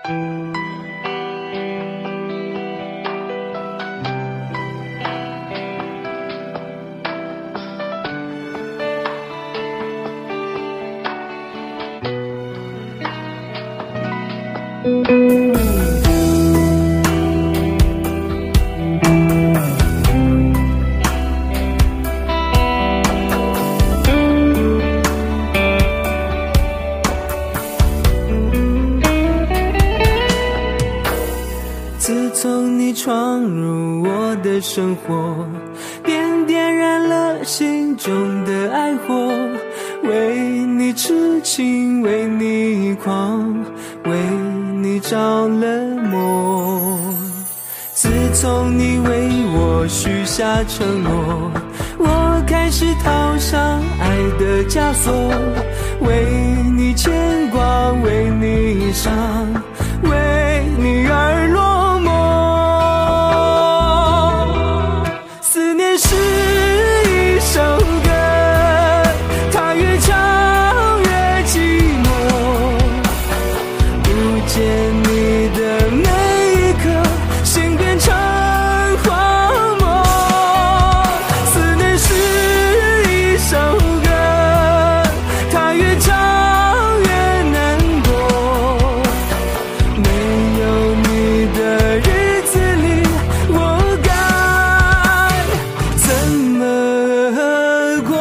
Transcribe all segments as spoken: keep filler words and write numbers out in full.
自从你闯入我的生活，便点燃了心中的爱火，为你痴情，为你狂，为你着了魔。自从你为我许下承诺，我开始套上爱的枷锁，为你牵挂，为你伤，为你而落寞。思念是一首歌，它越唱越寂寞，不见你的每一刻，心变成荒漠。思念是一首歌，它越唱越难过，没有你的日子里，我该怎么过？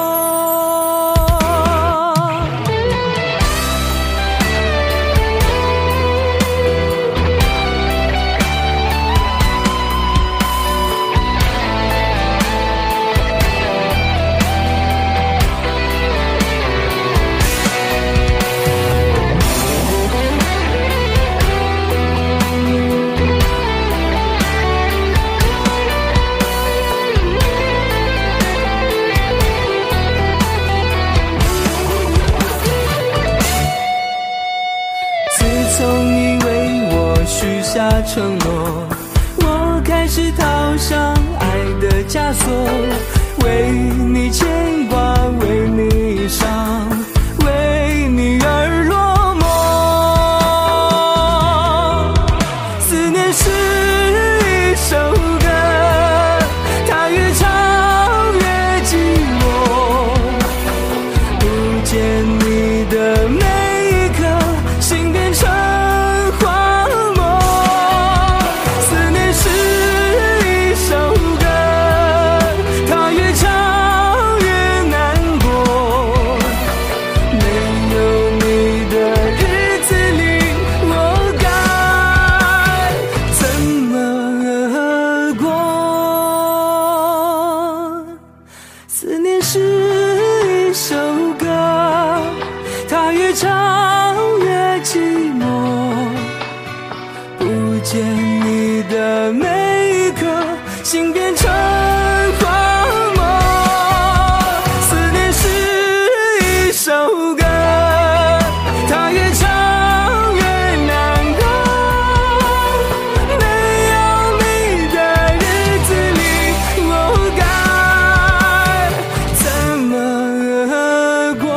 自从你为我许下承诺，我开始套上爱的枷锁，为你牵挂，为你伤，为你而落寞。思念是一首歌，它越唱越寂寞，不见你的美，心变成荒漠。思念是一首歌，它越唱越难过，没有你的日子里，我该怎么过？思念是一首歌，它越唱越寂寞，不见你的每一刻，心变成荒漠。思念是一首歌，它越唱越难过，没有你的日子里，我该怎么过？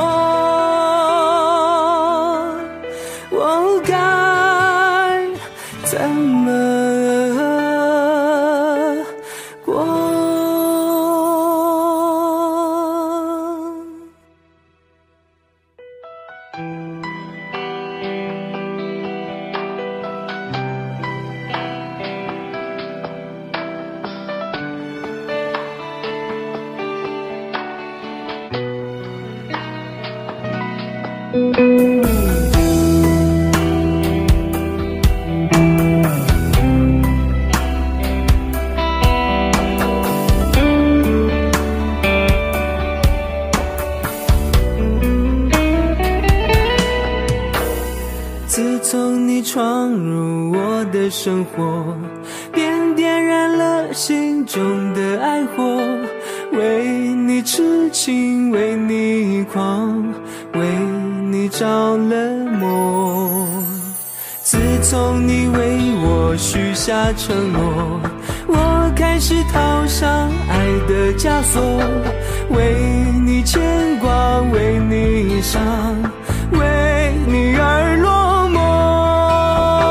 我该怎么过？自从你闯入我的生活，便点燃了心中的爱火，为你痴情，为你狂，为你着了魔。自从你为我许下承诺，我开始套上爱的枷锁，为你牵挂，为你伤，为你而落寞。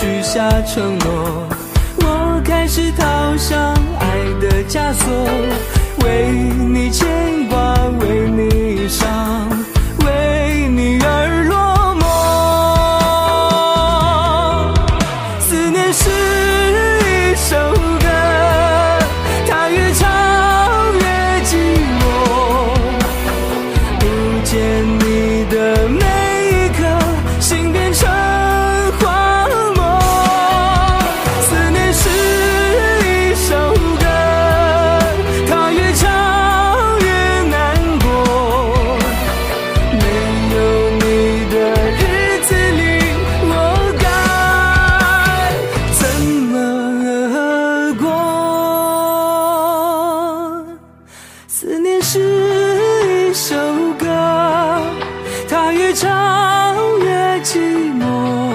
许下承诺，我开始套上爱的枷锁，为你牵挂，为你伤，为你而落寞。思念是一首歌，它越唱越寂寞，不见你的美一刻，心变成荒漠。思念是一首歌，它越唱越难过，没有你的日子里，我该怎么过？思念是一首歌，它越唱越寂寞，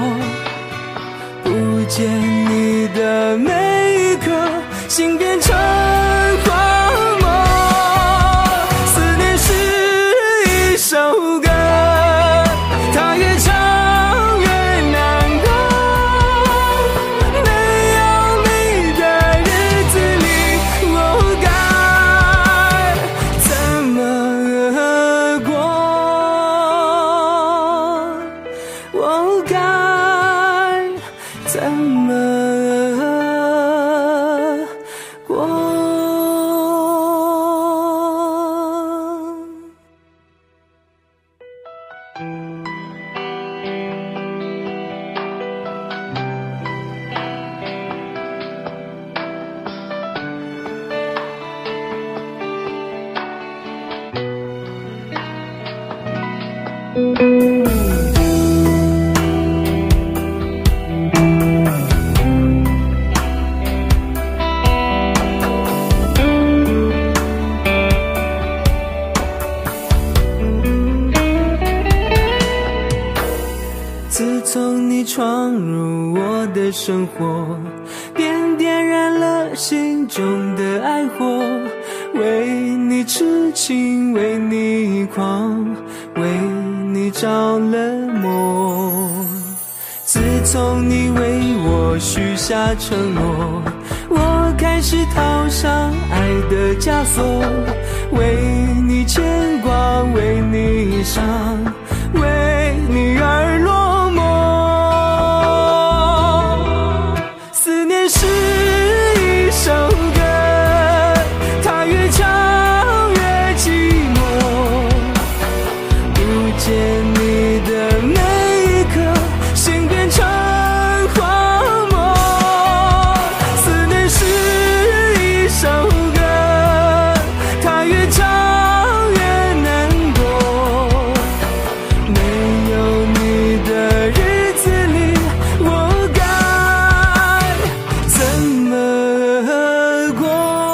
不见你的每一刻，心变成荒漠。思念是一首歌，它越唱越难过，没有你的日子里，我该怎么过？我该怎么过？自从你闯入我的生活，便点燃了心中的爱火，为你痴情，为你狂，为你着了魔。自从你为我许下承诺，我开始套上爱的枷锁，为你牵挂，为你伤，为你而落寞。思念是一首歌，它越唱越寂寞，不见你的每一刻，心变成荒漠。思念是一首歌，它越唱越难过，没有你的日子里，我该怎么过？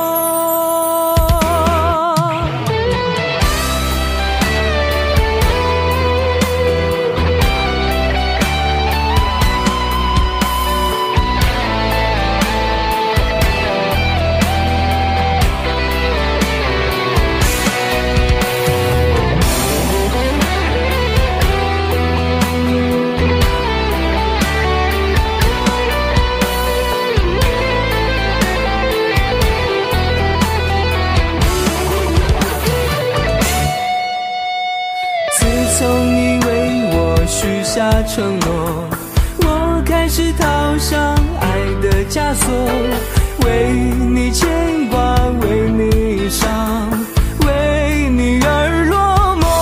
自从你为我许下承诺，我开始套上爱的枷锁，为你牵挂，为你伤，为你而落寞。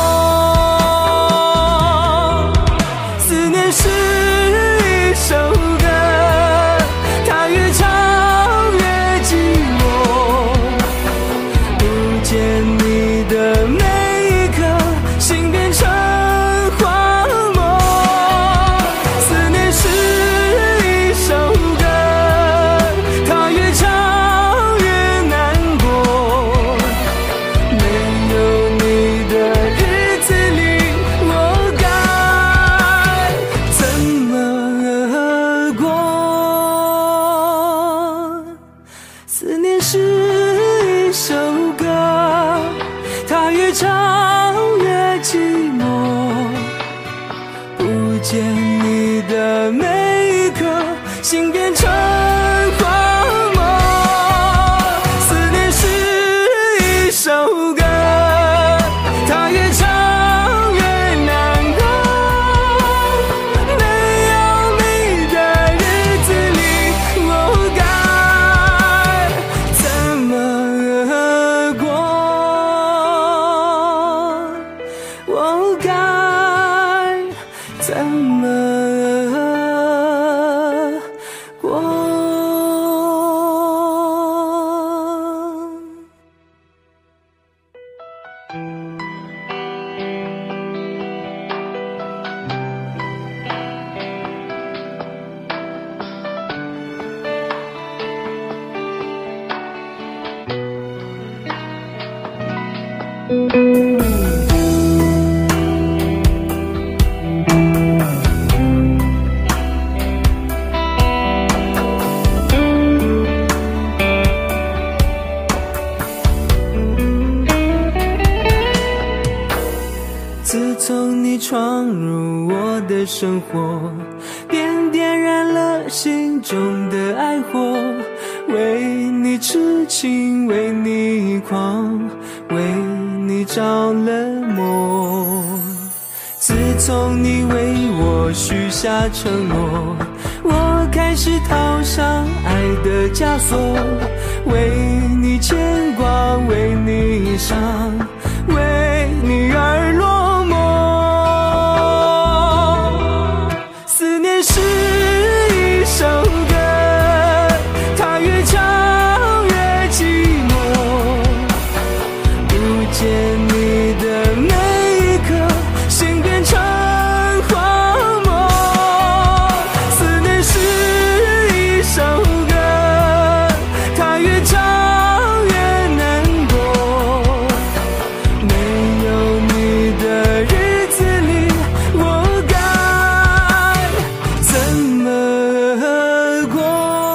思念是一首歌，它越唱越寂寞，不见你的美一刻，心变成荒漠。思念是一首歌，它越唱越心变成荒漠。思念是一首歌，它越唱越难过。没有你的日子里，我该怎么过？我该怎么过？自从你闯入我的生活，便点燃了心中的爱火，为你痴情，为你狂，为你着了魔。自从你为我许下承诺，我开始套上爱的枷锁，为你牵挂，为你伤，为你而落寞。思念是一首歌，它越唱越寂寞。不见你的每一刻，心变成荒漠。思念是一首歌，它越唱越难过。没有你的日子里，我该怎么过？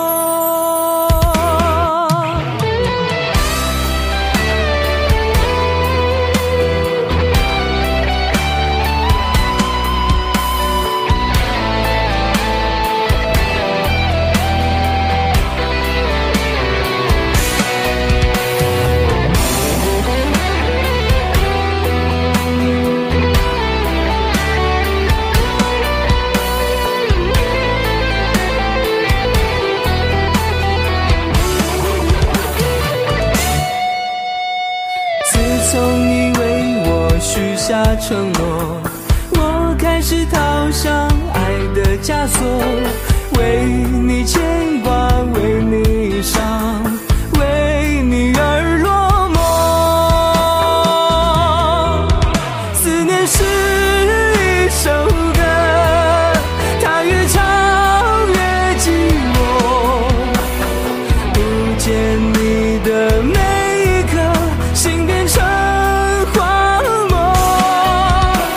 自从你为我许下承诺，我开始套上爱的枷锁，为你牵挂，为你伤，为你而落寞。思念是一首歌，它越唱越寂寞。不见你的每一刻，心变成荒漠。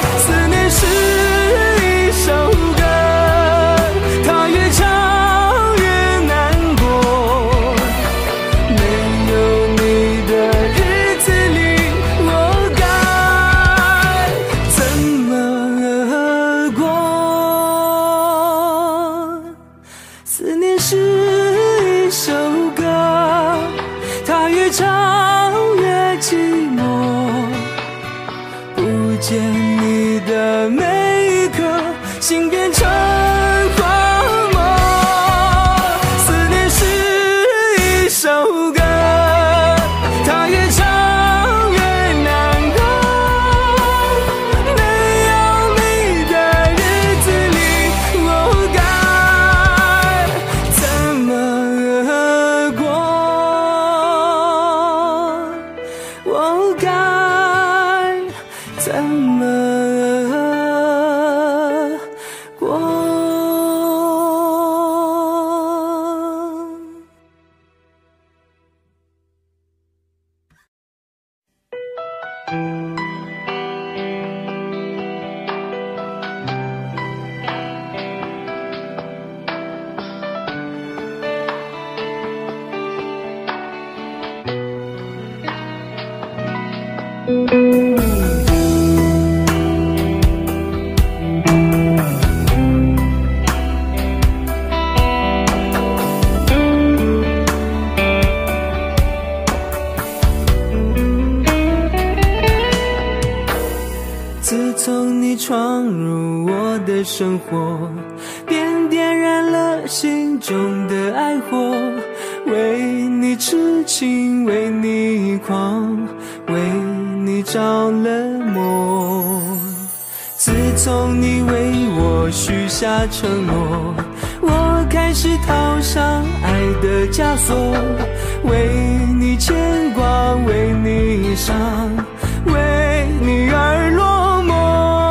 的生活，便点燃了心中的爱火，为你痴情，为你狂，为你着了魔。自从你为我许下承诺，我开始套上爱的枷锁，为你牵挂，为你伤，为你而落寞。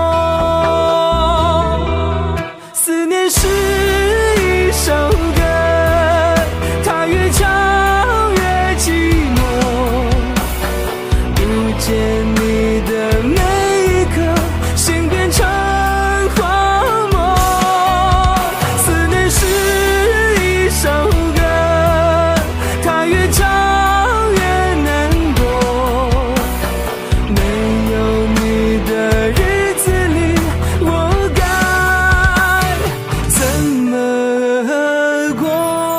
思念是一首歌，它越唱越寂寞，不见你的美一刻，心变成荒漠。思念是一首歌，它越唱越难过，没有你的日子里，我该怎么过？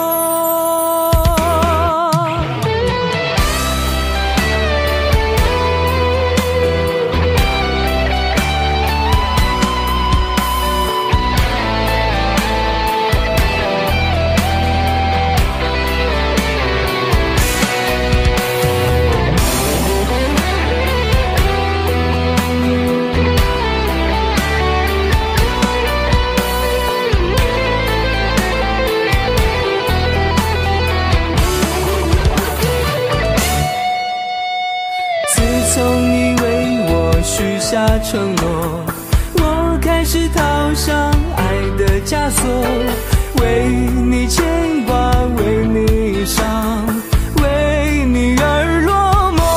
自从你为我许下承诺，我开始套上爱的枷锁，为你牵挂，为你伤，为你而落寞。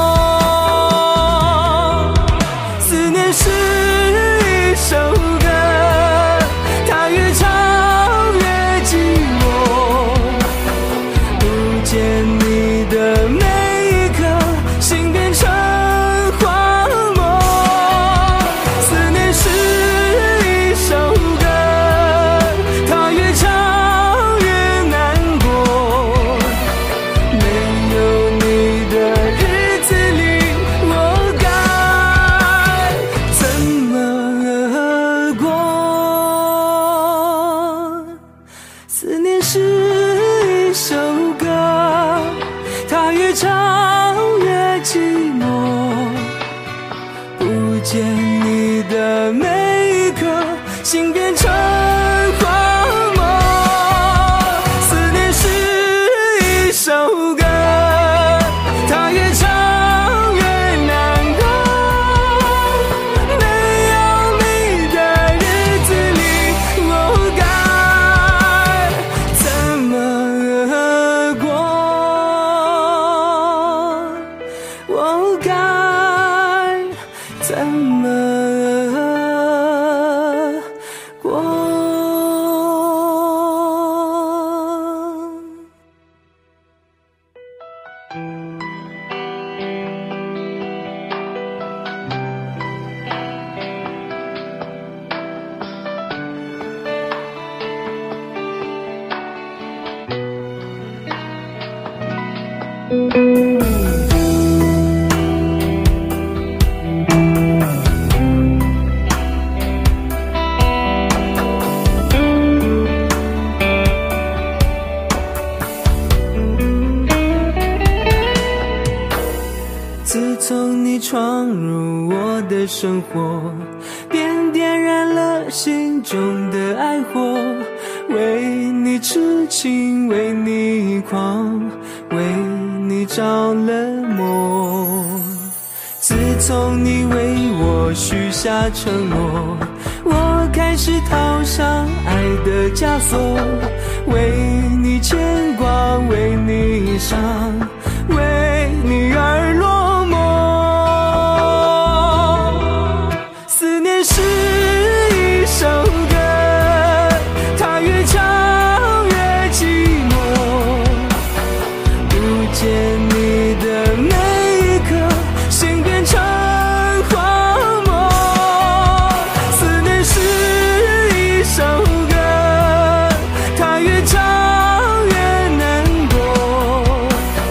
思念是一首歌，它越唱越寂寞，不见你的美一刻，心变成荒漠。思念是一首歌，它越唱越难过，没有你的日子里，我该怎么过？思念是一首歌，它越唱越寂寞，不见你的每一刻，心变成荒漠。思念是一首歌，它越唱越难过，没有你的日子里，我该怎么过？我该怎么过？自从你闯入我的生活，便点燃了心中的爱火，为你痴情，为你狂，为你着了魔。自从你为我许下承诺，我开始套上爱的枷锁，为你牵挂，为你伤，为你而落寞。思念是一首歌，它越唱越寂寞，不见你的美一刻，心变成荒漠。思念是一首歌，它越唱越难过，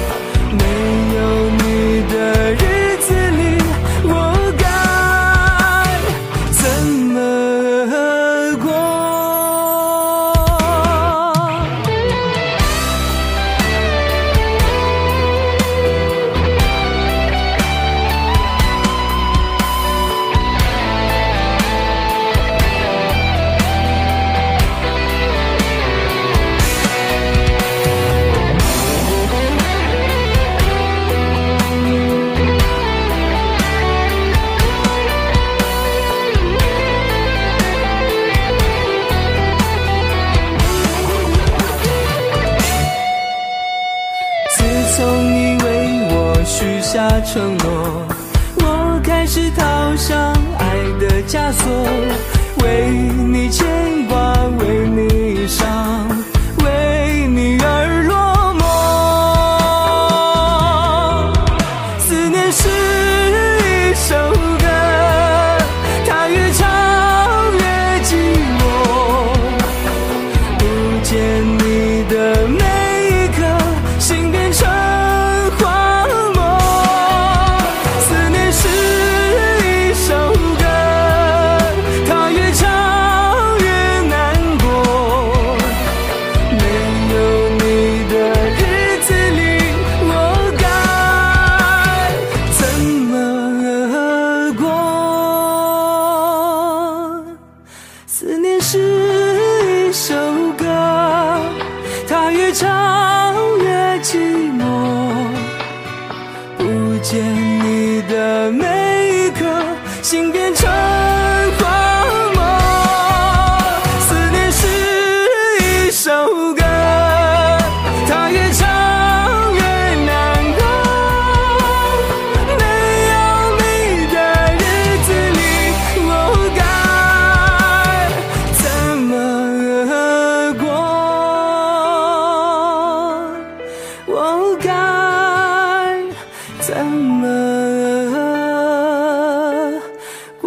下承诺，我开始套上爱的枷锁，为你牵挂，为你伤，为你而落寞。思念是一首歌，它越唱越寂寞，不见你的每一刻，心变成荒漠。思念是一首歌，它越唱越难过，没有你的日子里，我该怎么过？思念是一首歌，它越唱越寂寞，不见你的每一刻，心变成荒漠。思念是一首歌，它越唱越难过，没有你的日子里，我该怎么过？我该怎么过？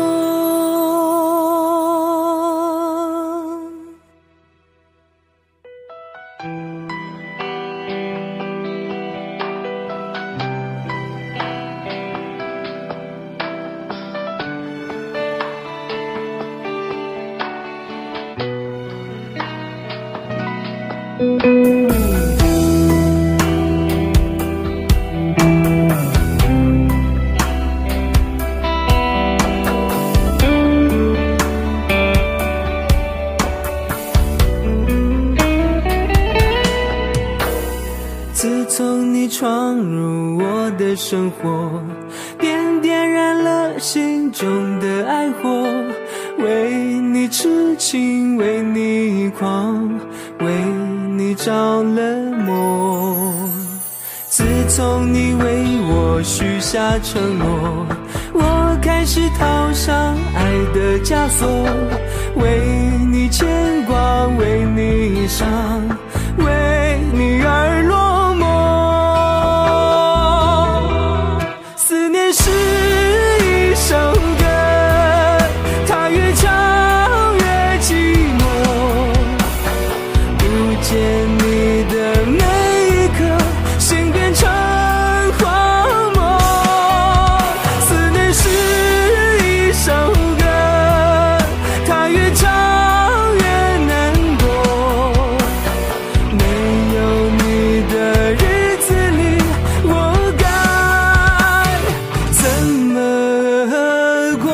自从你闯入我的生活，便点燃了心中的爱火，为你痴情，为你狂，为你着了魔。自从你为我许下承诺，我开始套上爱的枷锁，为你牵挂，为你伤，为你而落寞。思念是一首歌，它越唱越寂寞，不见你的每一刻，心变成荒漠。思念是一首歌，它越唱越难过，没有你的日子里，我该怎么过？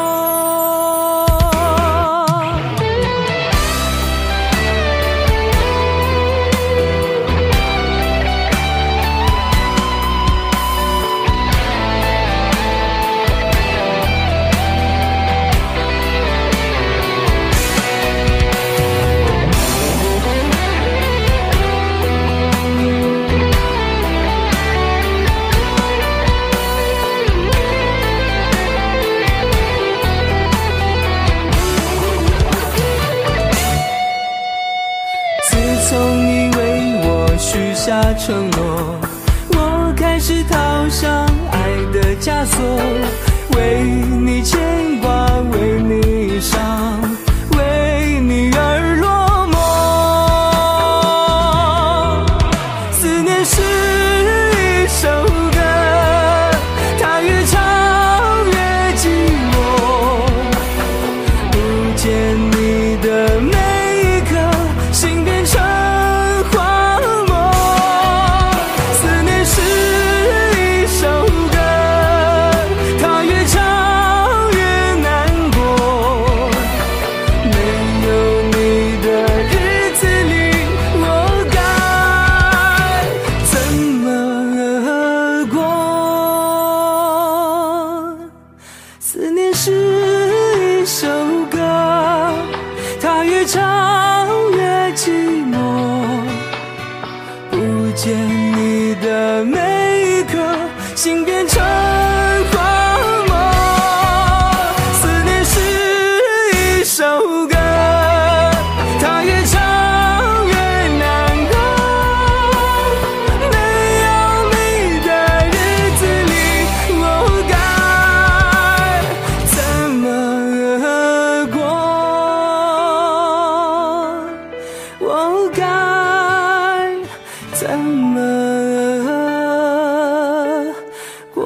自从你为我许下承诺，我开始套上爱的枷锁，为你牵挂，为你伤，为你而落寞。思念是一首歌，它越唱越寂寞，不见你的每一刻，心变成荒漠。思念是一首歌，它越唱越难过，没有你的日子里，我该怎么过？思念是一首歌，它越唱越寂寞，不见你的每一刻， 心变成荒漠。思念是一首歌，它越唱越难过。没有你的日子里，我该怎么过？我该怎么过？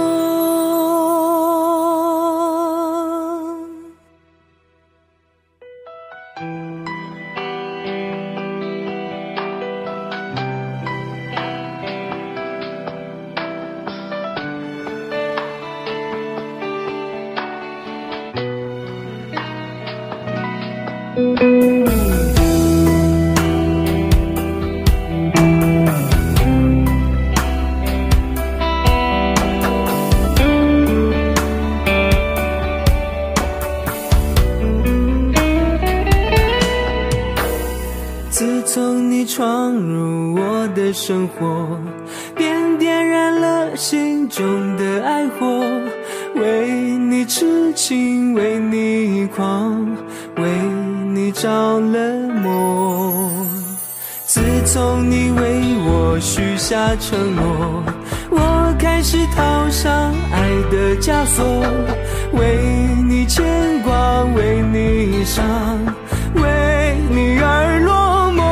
自从你闯入我的生活，便点燃了心中的爱火，为你痴情，为你狂，为你着了魔。自从你为我许下承诺，我开始套上爱的枷锁，为你牵挂，为你伤，为你而落寞。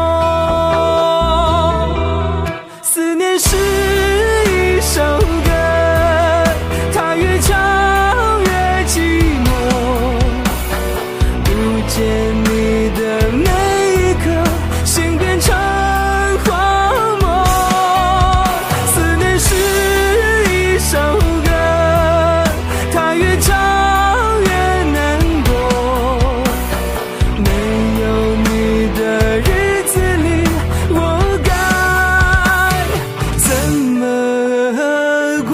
思念是一首歌，它越唱越寂寞。不见你的每一刻，心变成荒漠。思念是一首歌，它越唱越难过。没有你的日子里，我该怎么过？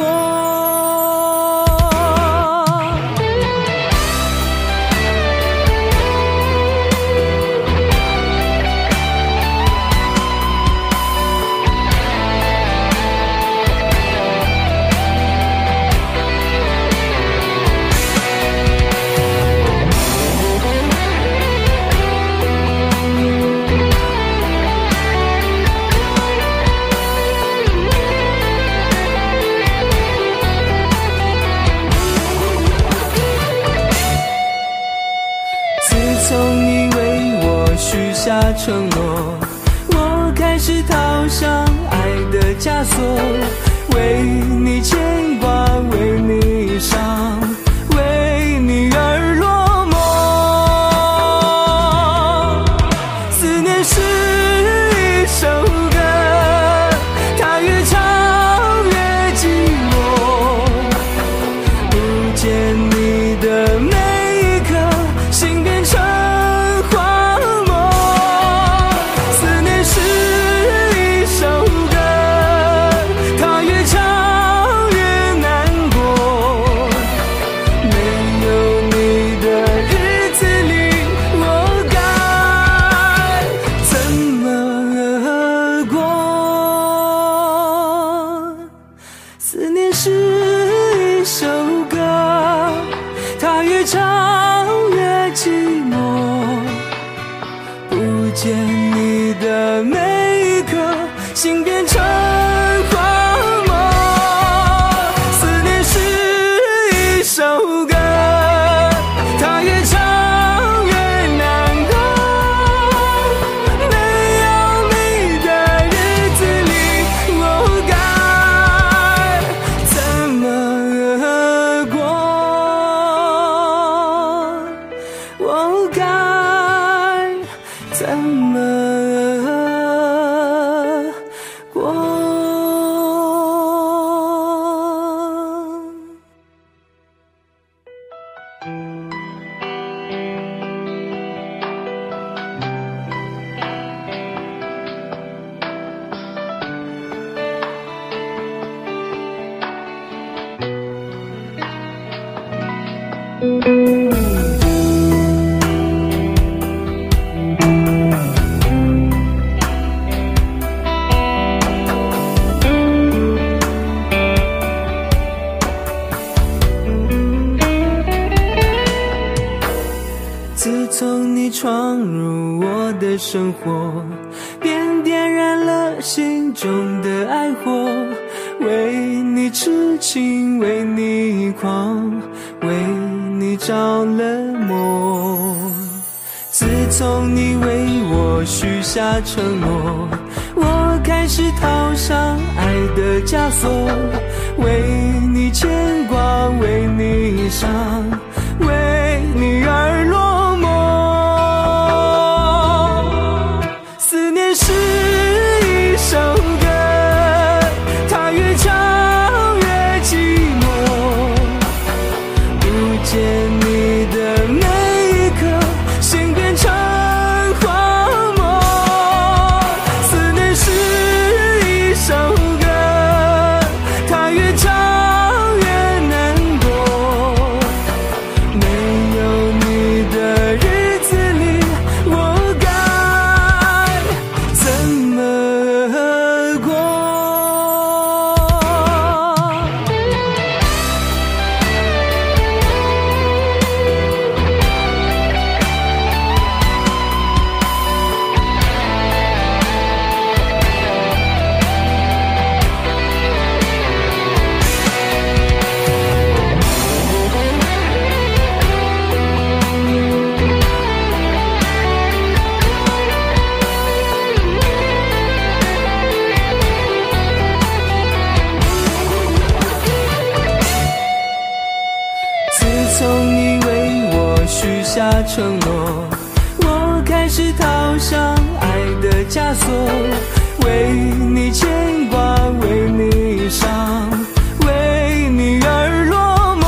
自从你为我许下承诺，我开始套上爱的枷锁，为你牵挂，为你伤，为你而落寞。思念是一首歌，它越唱越寂寞。不见你的每一刻，心变成荒漠。思念是一首歌，它越唱越难过。没有你的日子里，我该怎么过？思念是一首歌，它越唱越寂寞。不见你的每一刻，心变成荒漠。思念是一首歌，它越唱越难过。没有你的日子里，我该怎么过？我该怎么过？ 生活，便点燃了心中的爱火，为你痴情，为你狂，为你着了魔。自从你为我许下承诺，我开始套上爱的枷锁，为你牵挂，为你伤，为你而落寞。思念是一首歌，它越唱越寂寞，不见你的美心变成荒漠。思念是一首歌，它越唱越难过，没有你的日子里，我该怎么过？从你为我许下承诺，我开始套上爱的枷锁，为你牵挂，为你伤，为你而落寞。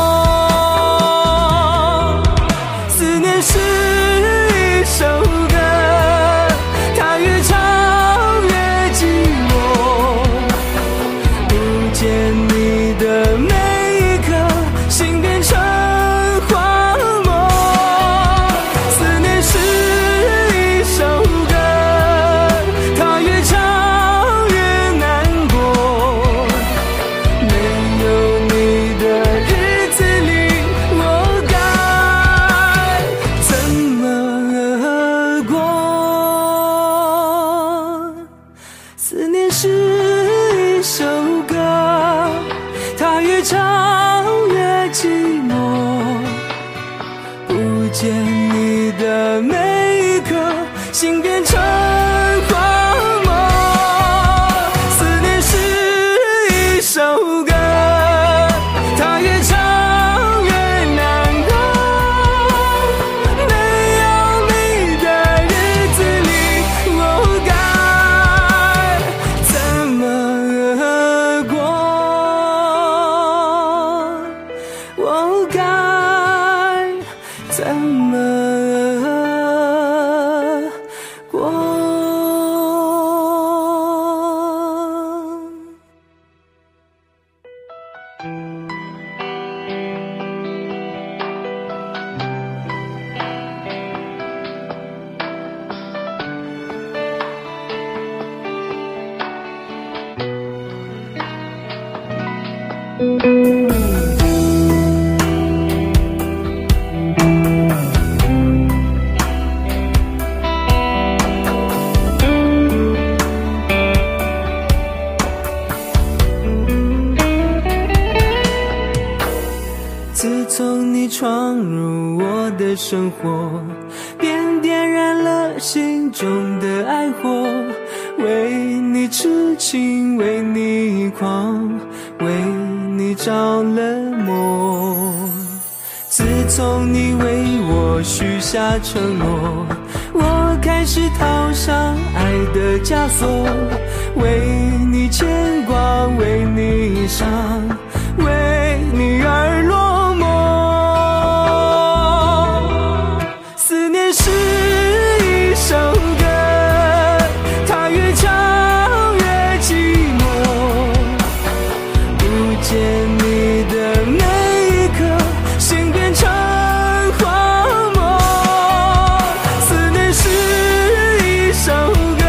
思念是一首歌，它越唱越寂寞，不见你的美心变成荒漠。思念是一首歌，它越唱越难过，没有你的日子里，我该怎么过？思念是一首歌，它越唱寂寞，不见你的每一刻，心变成荒漠。思念是一首歌，它越唱越难过，没有你的日子里，我该怎么过？我该怎么过？自从你闯入我的生活，便点燃了心中的爱火，为你痴情，为你狂，为你着了魔。自从你为我许下承诺，我开始套上爱的枷锁，为你牵挂，为你伤，为你而落寞。思念是一首歌，它越唱越寂寞，不见你的每一刻，心变成荒漠。思念是一首歌，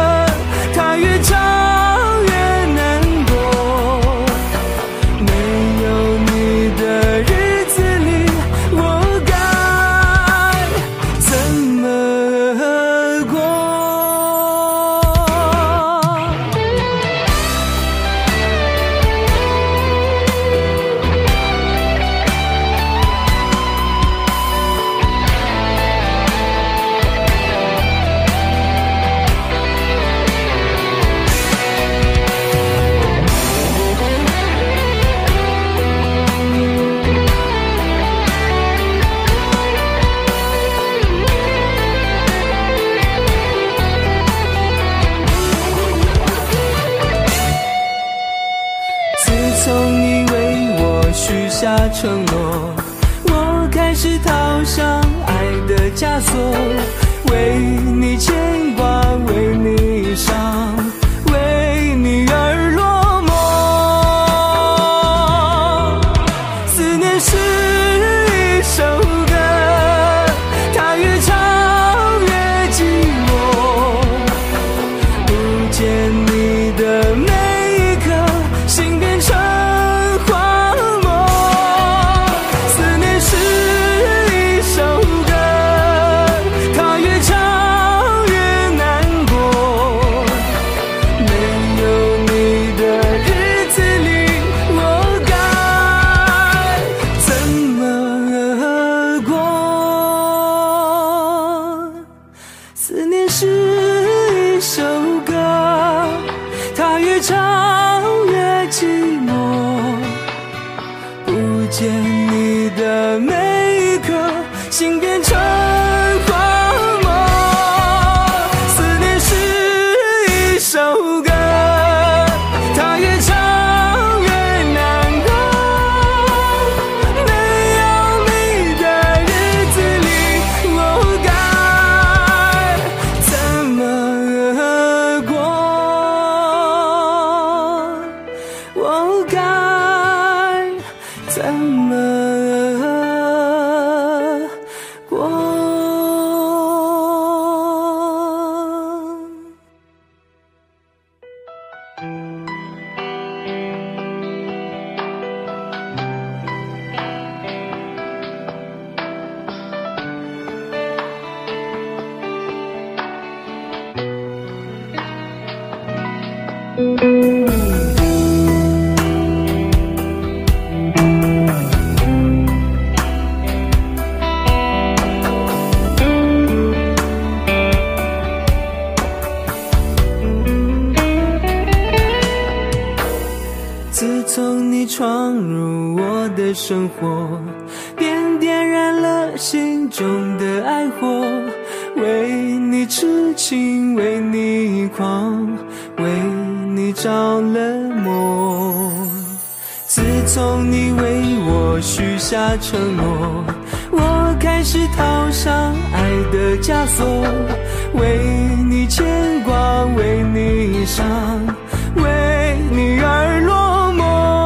它越唱越难过，没下承诺，我开始套上爱的枷锁，为你牵挂，为你伤，为你而落寞。思念是一首歌，它越唱越寂寞，不见你的每一刻，心变成荒漠。思念是一首歌，它越唱越难过，没有你的日子里，我该怎么过？思念是一首歌，它越唱越寂寞，不见你的每一刻，心变成荒漠。思念是一首歌，它越唱越难过，没有你的日子里，我该怎么过？我该怎么过？自从你闯入我的生活，便点燃了心中的爱火，为你痴情，为你狂，为你着了魔。自从你为我许下承诺，我开始套上爱的枷锁，为你牵挂，为你伤，为你而落寞。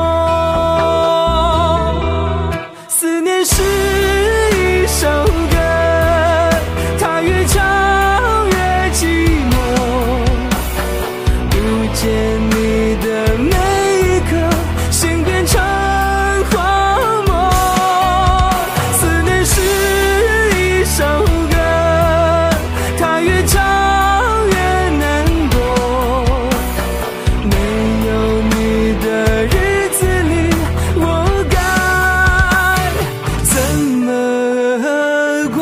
思念是一首歌，它越唱越寂寞，不见你的每一刻，心变成荒漠。思念是一首歌，它越唱越难过，没有你的日子里，我该怎么过？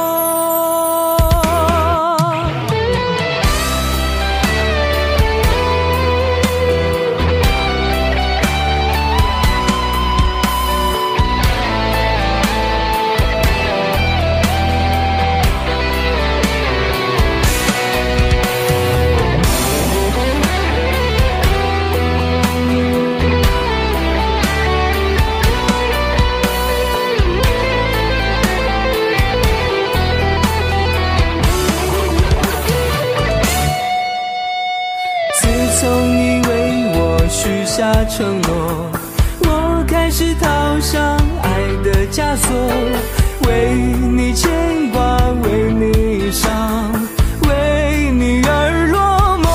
自从你为我许下承诺，我开始套上爱的枷锁，为你牵挂，为你伤，为你而落寞。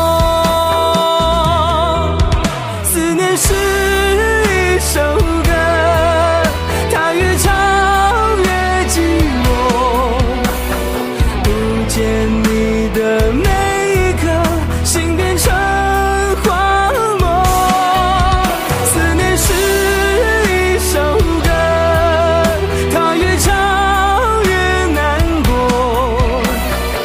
思念是一首歌，它越唱越寂寞，不见你的每一刻，心变成荒漠。思念是一首歌，它越唱越难过，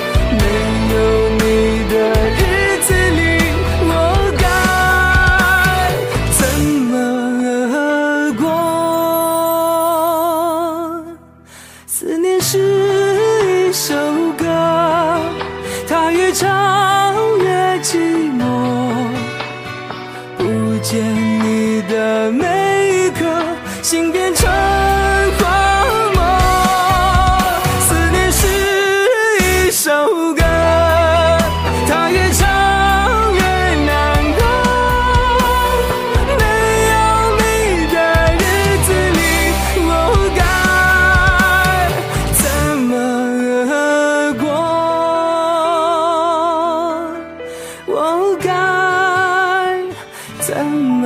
我该怎么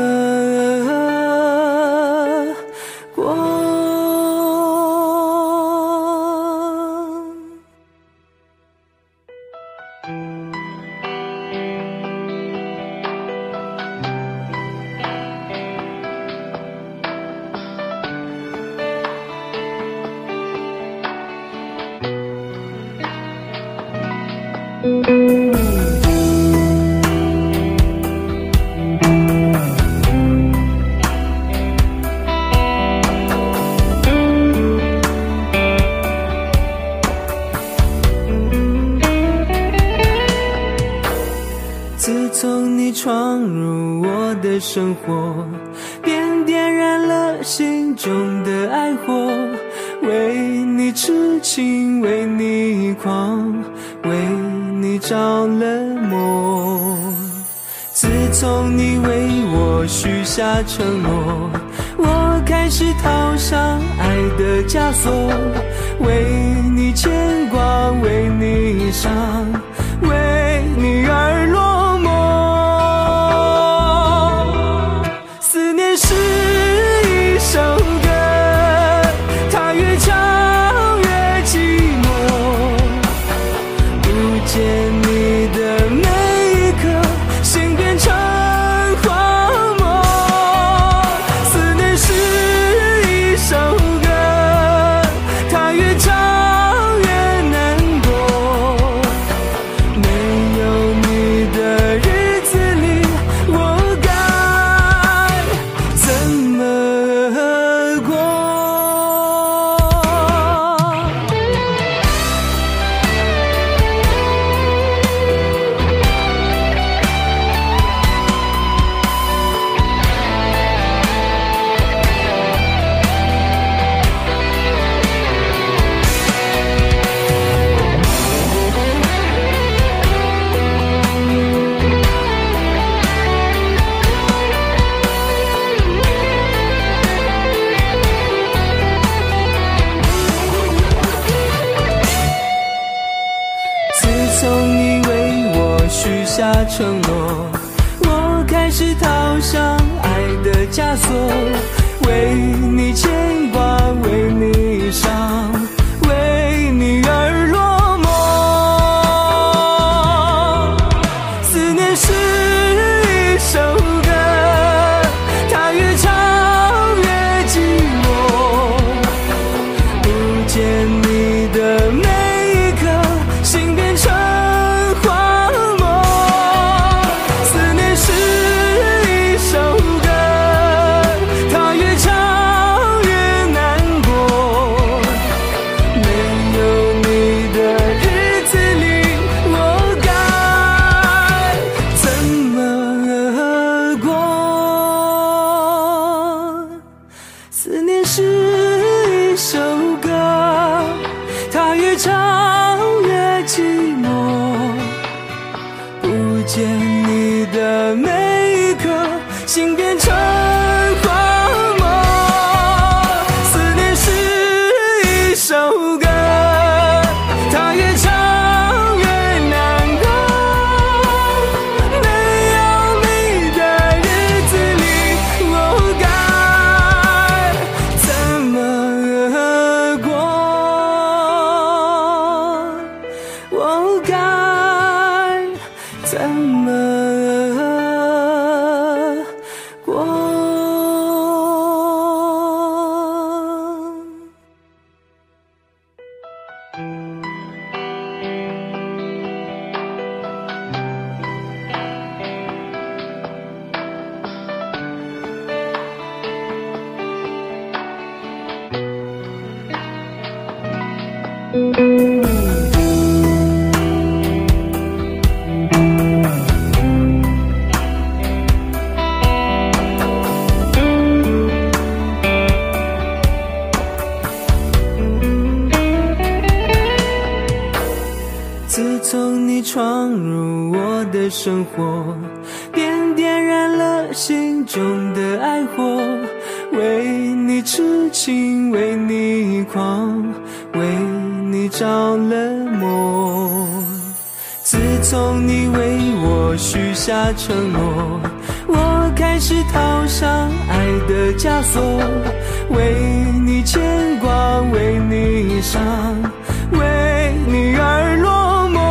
过？自从你闯入我的生活，便点燃了心中的爱火，为你痴情，为你狂，为你着了魔。自从你为我许下承诺，我开始套上爱的枷锁，为你牵挂，为你伤，为你而落寞。思念是一首歌，它越唱越寂寞，不见你的每一刻，心变成荒漠。思念是一首歌，它越唱越难过，没有你的日子里，我该怎么过？自从你为我许下承诺，我开始套上爱的枷锁，为你牵挂，为你伤，为你而落寞。思念是一首歌，它越唱越寂寞，不见你的美，心变成荒漠。思念是一首歌，它越唱越难过，没有你的日子里，我该怎么过？思念是一首歌，它越唱越寂寞，不见你的每一刻，心变成荒漠。思念是一首歌，它越唱越难过，没有你的日子里，我该怎么过？我该怎么过？自从你闯入我的生活，便点燃了心中的爱火，为你痴情，为你狂，为你着了魔。自从你为我许下承诺，我开始套上爱的枷锁，为你牵挂，为你伤，为你而落寞。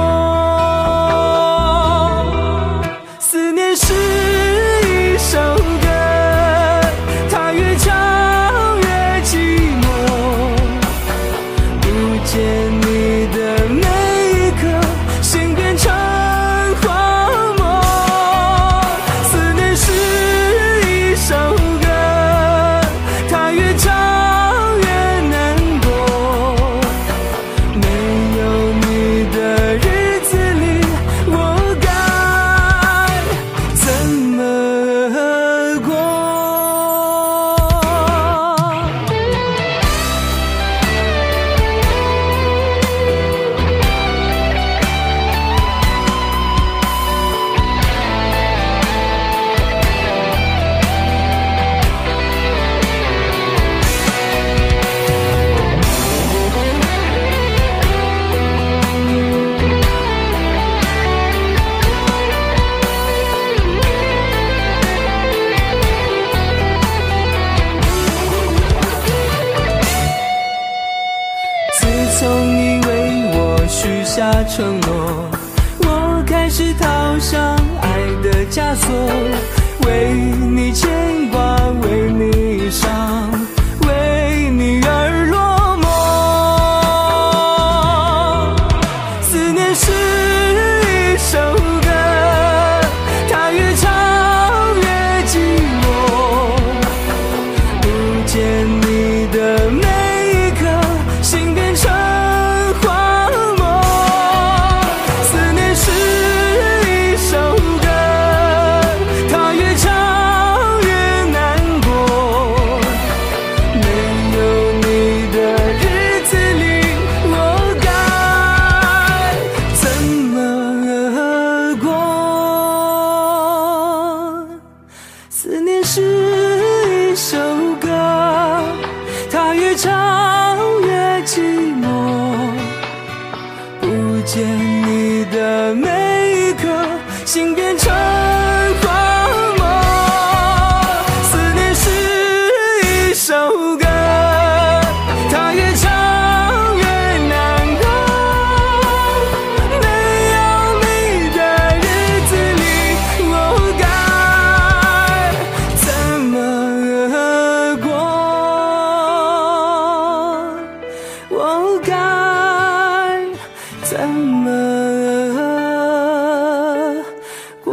思念是一首歌，它越唱越寂寞，不见你的每一刻，心变成荒漠。思念是一首歌，它越唱越难过，没有你的日子里，我该怎么过？自从你为我许下承诺，我开始套上爱的枷锁，为你牵挂，为你伤，为你而落寞。思念是一首歌，它越唱越寂寞，不见你的每一刻，心变成荒漠。思念是一首歌，它越唱越难过，没有你的日子里，我该怎么过？思念是一首歌，它越唱越寂寞，不见你的每一刻，心变成荒漠。思念是一首歌，它越唱越难过，没有你的日子里，我该怎么过？我该怎么过？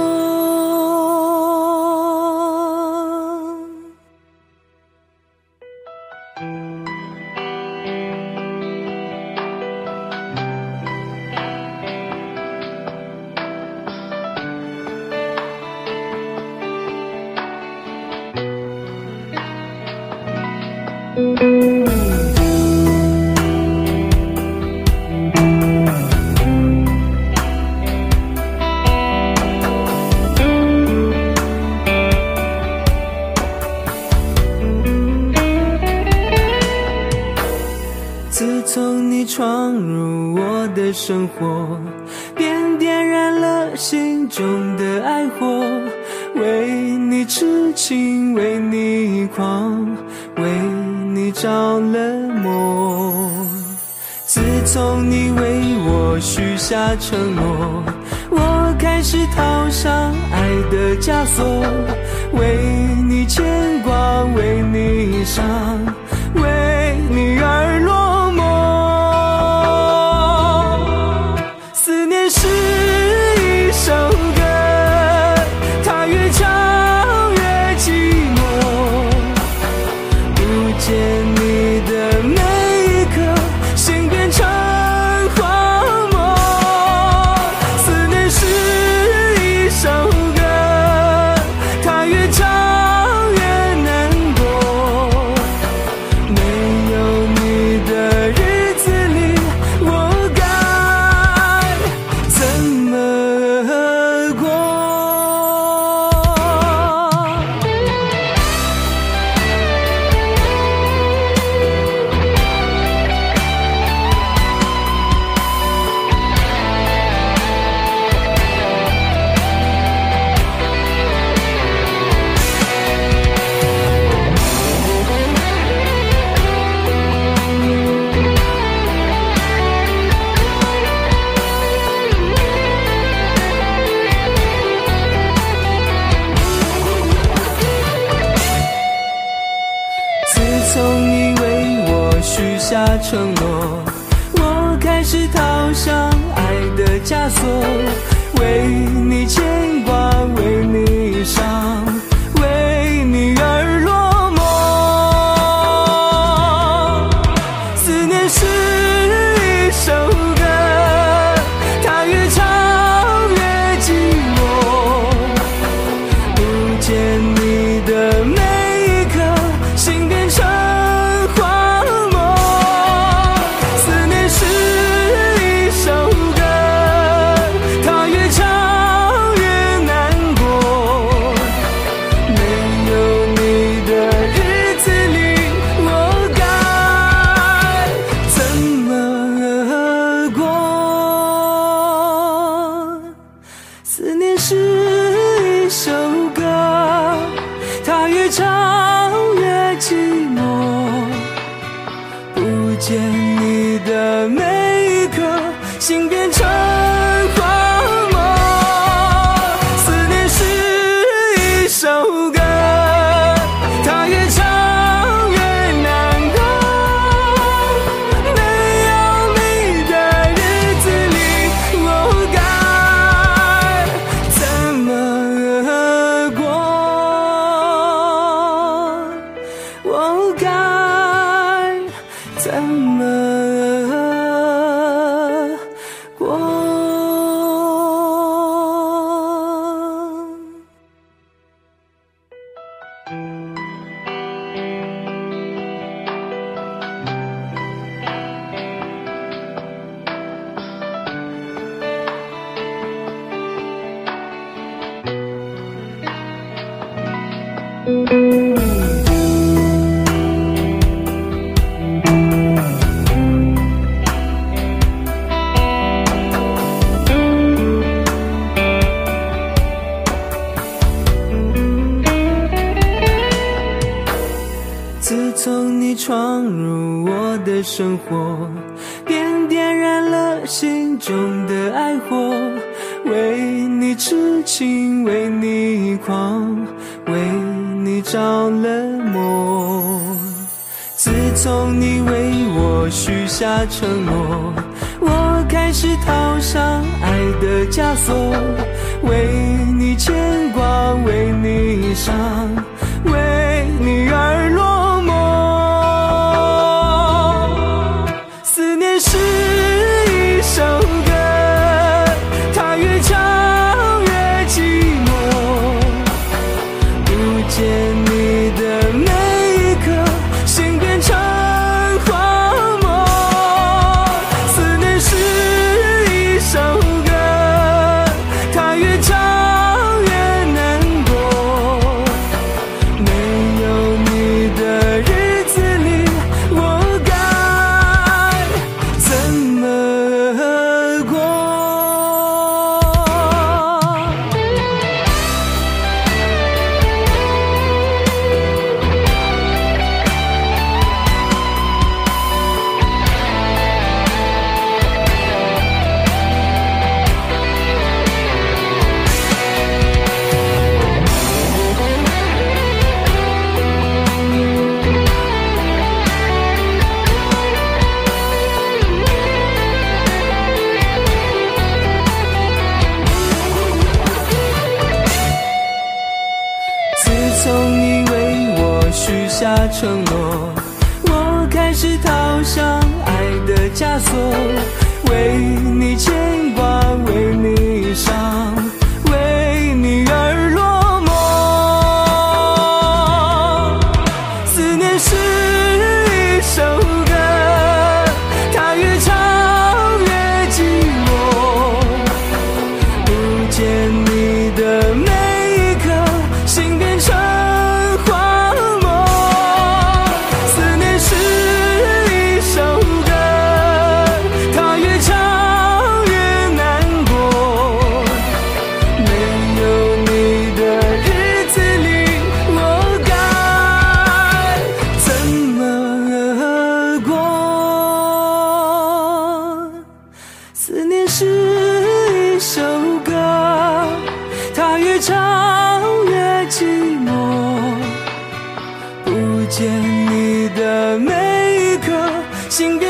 自从你闯入我的生活，便点燃了心中的爱火，为你痴情，为你狂，为你着了魔。自从你为我许下承诺，我开始套上爱的枷锁，为你牵挂，为你伤，为你而落寞。思念是一首歌，它越唱越寂寞，不见你的每一刻，心变成荒漠。思念是一首歌，它越唱越难过，没有你的下承诺，我开始套上爱的枷锁，为你牵挂，为你伤，为你而落寞。思念是一首歌，它越唱越寂寞，不见你的每一刻，心变成荒漠。思念是一首歌，它越唱越难过，没有你的日子里，我该怎么过？思念是一首歌，它越唱越寂寞，不见你的每一刻，心变成荒漠。思念是一首歌，它越唱越难过，没有你的日子里，我该怎么过？我该怎么过？自从你闯入我的生活，便点燃了心中的爱火，为你痴情，为你狂，为你着了魔。自从你为我许下承诺，我开始套上爱的枷锁，为你牵挂，为你伤，为你而落寞。思念是一首歌，它越唱越寂寞，不见你的每一刻，心变成荒漠。思念是一首歌，它越唱越难过，没有你的日子里，我该怎么过？自从你为我许下承诺，我开始套上爱的枷锁，为你牵挂，为你伤，为你而落寞。思念是一首歌，它越唱越寂寞，不见你的每一刻，心变成荒漠。思念是一首歌，它越唱越难过，没有你的日子里，我该怎么过？思念是一首歌，它越唱越寂寞，不见你的每一刻，心心别